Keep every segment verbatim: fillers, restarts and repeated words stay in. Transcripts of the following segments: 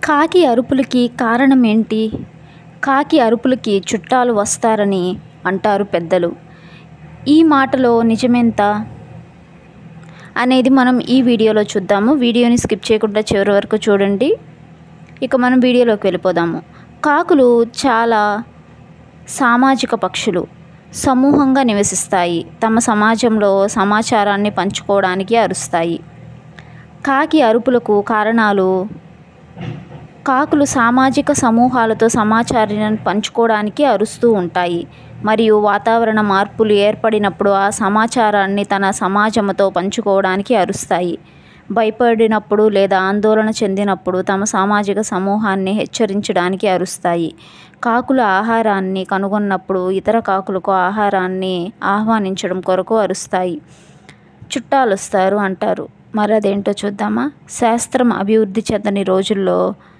కాకి అరుపులకి కారణం ఏంటి? కాకి అరుపులకి చుట్టాలు వస్తారని అంటారు పెద్దలు. ఈ మాటలో నిజమెంత అనేది మనం ఈ వీడియోలో చూద్దాము. వీడియోని స్కిప్ చేయకుండా చివరి వరకు చూడండి. ఇక మనం వీడియోలోకి వెళ్ళిపోదాము. కాకులు చాలా సామాజిక పక్షులు. సమూహంగా నివసిస్తాయి. తమ సమాజంలో సమాచారాన్ని పంచుకోవడానికి అరుస్తాయి. కాకి అరుపులకు కారణాలు: కాకులు సామాజిక సమూహాలతో సమాచారాన్ని పంచుకోవడానికి అరుస్తూ ఉంటాయి మరియు వాతావరణ మార్పులు ఏర్పడినప్పుడు ఆ సమాచారాన్ని తన సమాజంతో పంచుకోవడానికి అరుస్తాయి. భయపడినప్పుడు లేదా ఆందోళన చెందినప్పుడు తమ సామాజిక సమూహాన్ని హెచ్చరించడానికి అరుస్తాయి. కాకులు ఆహారాన్ని కనుగొన్నప్పుడు ఇతర కాకులకు ఆహారాన్ని ఆహ్వానించడం కొరకు అరుస్తాయి. చుట్టాలు వస్తారు అంటారు. మరి అదేంటో చూద్దామా? శాస్త్రం అభివృద్ధి చెందని రోజుల్లో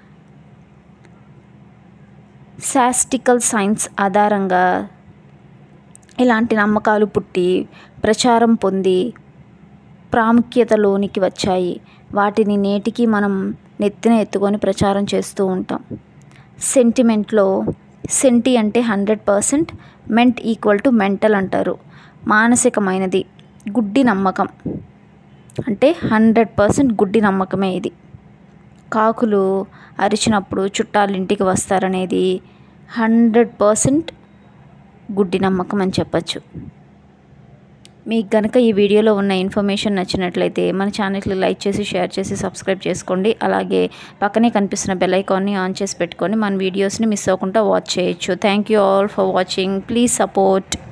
స్టాటిస్టికల్ సైన్స్ ఆధారంగా ఇలాంటి నమ్మకాలు పుట్టి ప్రచారం పొంది ప్రాముఖ్యతలోనికి వచ్చాయి. వాటిని నేటికి మనం నెత్తిన ఎత్తుకొని ప్రచారం చేస్తూ ఉంటాం. సెంటిమెంట్లో సెంటి అంటే hundred percent, ment equal to mental అంటారు. మానసికమైనది. గుడ్డి నమ్మకం అంటే హండ్రెడ్ పర్సెంట్ గుడ్డి నమ్మకమే ఇది. కాకులు అరిచినప్పుడు చుట్టాలు ఇంటికి వస్తారనేది హండ్రెడ్ పర్సెంట్ గుడ్డి నమ్మకం అని చెప్పచ్చు. మీకు కనుక ఈ వీడియోలో ఉన్న ఇన్ఫర్మేషన్ నచ్చినట్లయితే మన ఛానల్ని లైక్ చేసి షేర్ చేసి సబ్స్క్రైబ్ చేసుకోండి. అలాగే పక్కనే కనిపిస్తున్న బెల్ ఐకాన్ని ఆన్ చేసి పెట్టుకొని మన వీడియోస్ని మిస్ అవ్వకుండా వాచ్ చేయొచ్చు. Thank you all for watching. Please support.